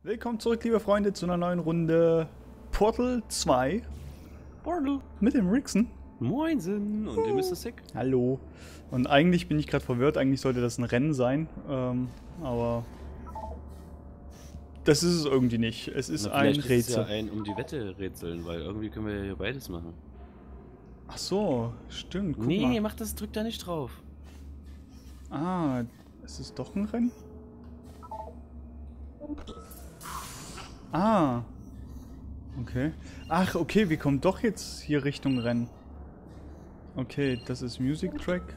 Willkommen zurück, liebe Freunde, zu einer neuen Runde Portal 2 Portal. mit dem Rixen. Moinsen und dem Mr. Sick. Hallo. Und eigentlich bin ich gerade verwirrt, eigentlich sollte das ein Rennen sein, aber das ist es irgendwie nicht. Es ist ein Vielleicht Rätsel. ist es ja ein um die Wette rätseln, weil irgendwie können wir ja hier beides machen. Ach so, stimmt. Guck Nee, mal. mach das, drück da nicht drauf. Ah, es ist doch ein Rennen? Ah. Okay. Ach, okay, wir kommen doch jetzt hier Richtung Rennen. Okay, das ist Music Track.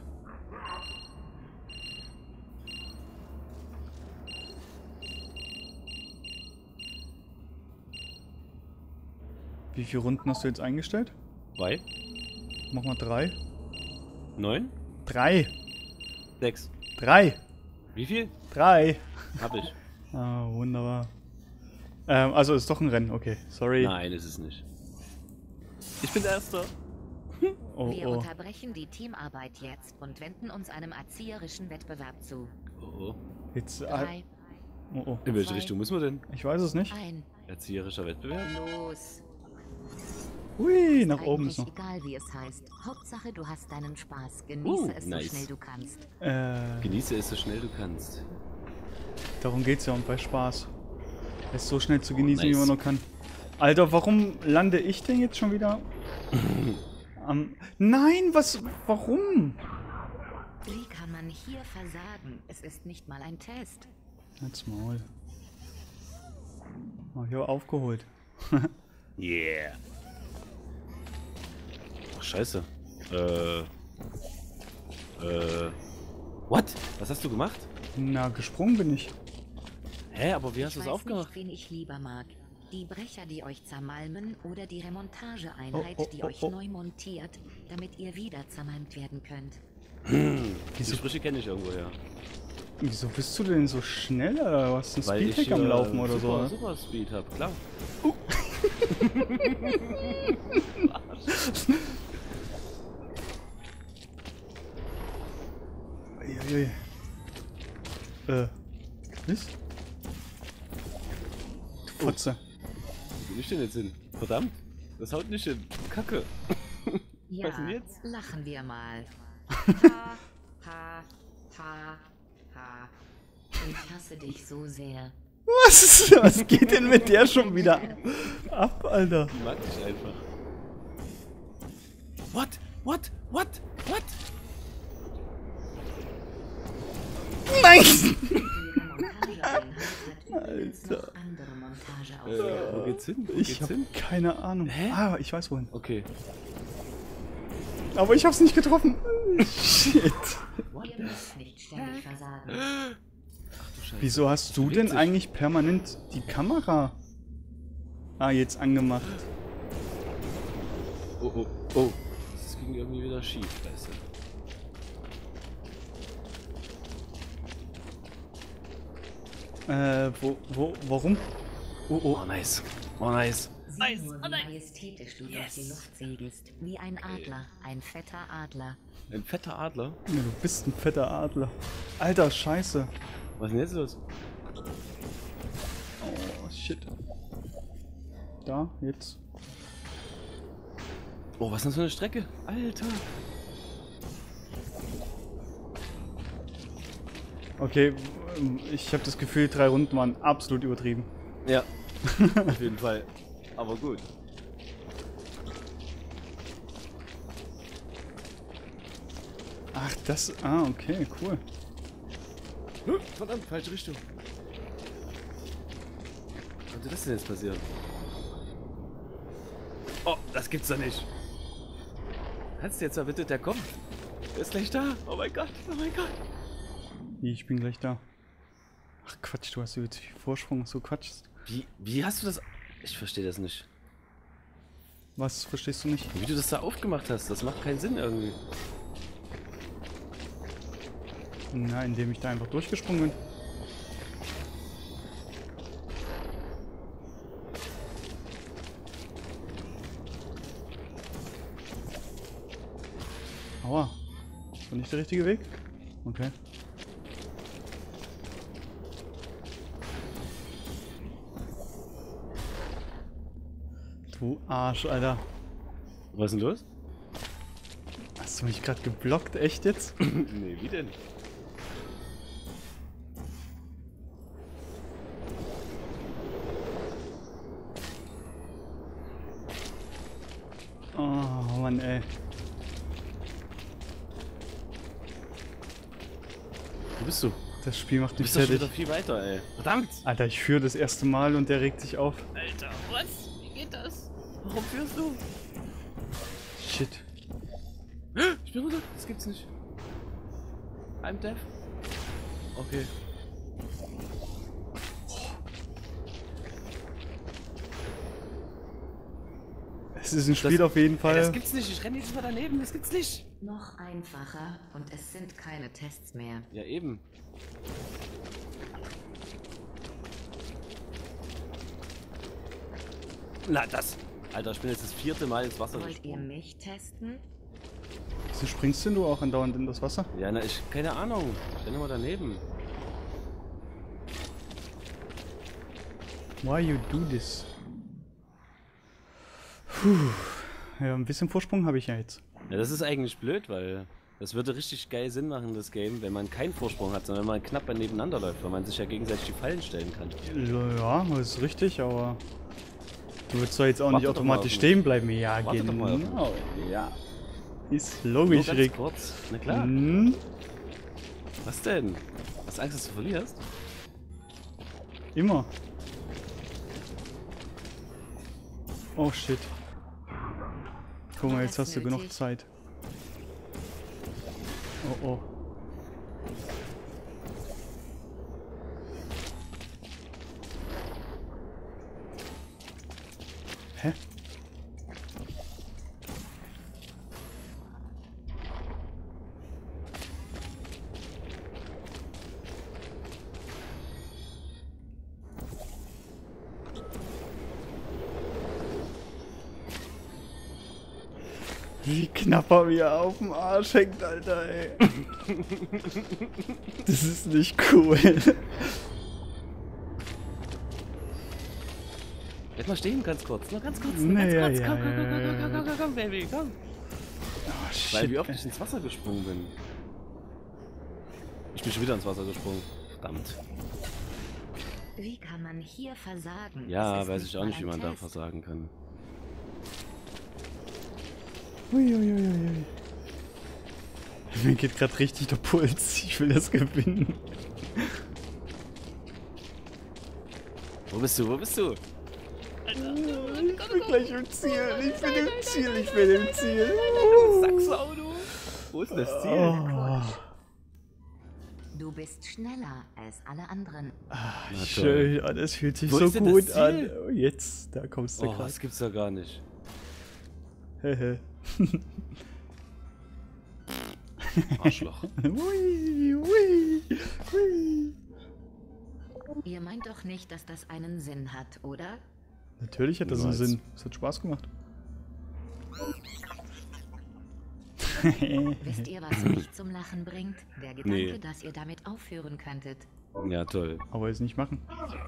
Wie viele Runden hast du jetzt eingestellt? 2, Mach mal 3. 9, 3. 6. 3. Wie viel? 3. Hab ich. Ah, wunderbar. Also ist doch ein Rennen, okay. Sorry. Nein, ist es nicht. Ich bin der Erste. Oh, Wir oh. unterbrechen die Teamarbeit jetzt und wenden uns einem erzieherischen Wettbewerb zu. Oh, oh. Jetzt. 3, Oh, oh. In welche 2, Richtung müssen wir denn? Ich weiß es nicht. 1, Erzieherischer Wettbewerb? los! Hui, nach oben Eigentlich ist noch. egal, wie es heißt. Hauptsache, du hast deinen Spaß. Genieße es nice. so schnell du kannst. Genieße es so schnell du kannst. Darum geht's ja und bei Spaß. Es so schnell zu genießen, wie Nice. man nur kann. Alter, warum lande ich denn jetzt schon wieder? Nein, was? Warum? Wie kann man hier versagen? Es ist nicht mal ein Test. Halt's Maul. Oh, ich habe aufgeholt. Yeah. Ach, scheiße. What? Was hast du gemacht? Na, gesprungen bin ich. Hä, aber wie hast Ich du es weiß aufgemacht? nicht, wen ich lieber mag. Die Brecher, die euch zermalmen, oder die Remontageeinheit, Oh, oh, die oh, euch oh. neu montiert, damit ihr wieder zermalmt werden könnt. Die Sprüche kenne ich irgendwoher. Wieso bist du denn so schnell? Oder was? Ein Weil ich Speedhack am Laufen oder so? Ne? Super Speed hab, klar. Uiuiui. Was? Du Fotze. Wo bin ich denn jetzt hin? Verdammt, das haut nicht hin. Kacke. Ja, Was denn jetzt? lachen wir mal. Ha, ha, ha, ha. Ich hasse dich so sehr. Was geht denn mit der schon wieder ab, Alter? Die mag ich einfach. What? What? What? What? Nein! Die Remontageeinheit hat übrigens Alter. noch andere Montageaufgaben. Wo geht's hin? Wo Ich geht's habe hin? keine Ahnung. Hä? Ah, ich weiß wohin. Okay. Aber ich hab's nicht getroffen. Shit. Ihr müsst nicht ständig versagen. Ach du Scheiße. Wieso hast du denn Witzig. eigentlich permanent die Kamera jetzt angemacht? Oh, oh, oh. Das ging irgendwie wieder schief, weißt du. Warum? Oh, Oh, oh. nice. Oh, nice. Sieh nur, wie majestätisch du durch die Luft segelst. Wie ein Adler, ein fetter Adler. Ein fetter Adler. Ja, du bist ein fetter Adler. Alter, scheiße. Was ist denn jetzt los? Oh, shit. Da, jetzt. Oh, was ist das für eine Strecke? Alter. Okay, ich habe das Gefühl, 3 Runden waren absolut übertrieben. Ja. Auf jeden Fall. Aber gut. Ach, das... Ah, okay, cool. Verdammt, falsche Richtung. Was konnte das denn jetzt passieren? Oh, das gibt's doch nicht. Kannst du jetzt mal bitte, der kommt. Der ist gleich da. Oh mein Gott, oh mein Gott. Ich bin gleich da. Ach Quatsch, du hast jetzt viel Vorsprung, so quatschst. Wie hast du das... Ich verstehe das nicht. Was verstehst du nicht? Wie du das da aufgemacht hast, das macht keinen Sinn irgendwie. Na, indem ich da einfach durchgesprungen bin. Aua. War nicht der richtige Weg? Okay. du Arsch, Alter. Was ist denn los? Hast du mich gerade geblockt? Echt jetzt? Nee, wie denn? Oh, Mann, ey. Wo bist du? Das Spiel macht Du mich bist doch schon fertig. wieder viel weiter, ey. Verdammt! Alter, ich führe das erste Mal und der regt sich auf. Alter, was? Wie geht das? Warum führst du? Shit. Ich bin runter. Das gibt's nicht. I'm deaf. Okay. Es ist ein Spiel auf jeden Fall. Ey, das gibt's nicht. Ich renne jetzt mal daneben. Das gibt's nicht. Noch einfacher und es sind keine Tests mehr. Ja, eben. Na, das. Alter, ich bin jetzt das 4. Mal ins Wasser Wollt ihr gesprungen. mich testen? Wieso springst denn du auch andauernd in das Wasser? Ja, na, keine Ahnung. Ich renne mal daneben. Why you do this? Puh. Ja, ein bisschen Vorsprung habe ich ja jetzt. Ja, das ist eigentlich blöd, weil das würde richtig geil Sinn machen, das Game, wenn man keinen Vorsprung hat, sondern wenn man knapp nebeneinander läuft, weil man sich ja gegenseitig die Fallen stellen kann. Ja, das ist richtig, aber du würdest doch jetzt auch Warte nicht doch mal automatisch auf stehen bleiben. Ja, Warte doch mal auf mich. genau. Ja. Ist Nur logisch, ganz Rick. kurz. Na klar. Hm? Was denn? Hast du Angst, dass du verlierst? Immer. Oh shit. Guck mal, jetzt hast du genug Zeit. Oh oh. Hä? Wie knapp er mir auf dem Arsch hängt, Alter, ey. Das ist nicht cool. Bleib mal stehen, ganz kurz. Nur ganz kurz. Nee, ja, ganz kurz. ja, Komm, komm, komm, ja, komm, komm, komm, komm, komm, Baby, komm. Oh, Weil shit. wie oft ich ins Wasser gesprungen bin. Ich bin schon wieder ins Wasser gesprungen. Verdammt. Wie kann man hier versagen? Ja, Es ist weiß ich auch mal nicht, wie ein man da Test. versagen kann. Uiuiuiui. Mir geht gerade richtig der Puls. Ich will das gewinnen. Wo bist du? Wo bist du? Ich bin gleich im Ziel. Ich bin im Ziel. Ich bin im Ziel. Sacksau, du! Wo ist das Ziel? Oh. Du bist schneller als alle anderen. Na Schön. Oh, das fühlt sich Wo so ist denn das gut Ziel? an. Oh, jetzt, da kommst du Oh, gerade. das gibt's ja gar nicht. Hehe. Arschloch. Ui, ui, ui. Ihr meint doch nicht, dass das einen Sinn hat, oder? Natürlich hat das einen Niemals. Sinn. Es hat Spaß gemacht. Wisst ihr, was mich zum Lachen bringt? Der Gedanke, Nee. dass ihr damit aufhören könntet. Ja, toll. Aber es nicht machen.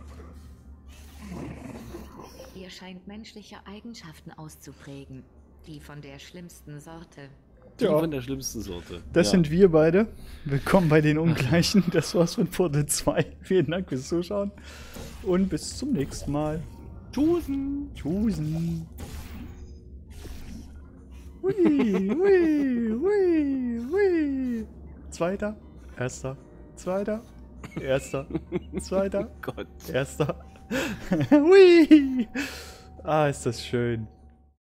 Ihr scheint menschliche Eigenschaften auszuprägen. Die von der schlimmsten Sorte. Die Ja. von der schlimmsten Sorte. Das ja. sind wir beide. Willkommen bei den Ungleichen. Das war's von Portal 2. Vielen Dank fürs Zuschauen. Und bis zum nächsten Mal. Tusen. Tschüss. Hui, hui, hui, hui. Zweiter, erster, zweiter, erster, zweiter, Gott. erster. Hui. Ah, ist das schön.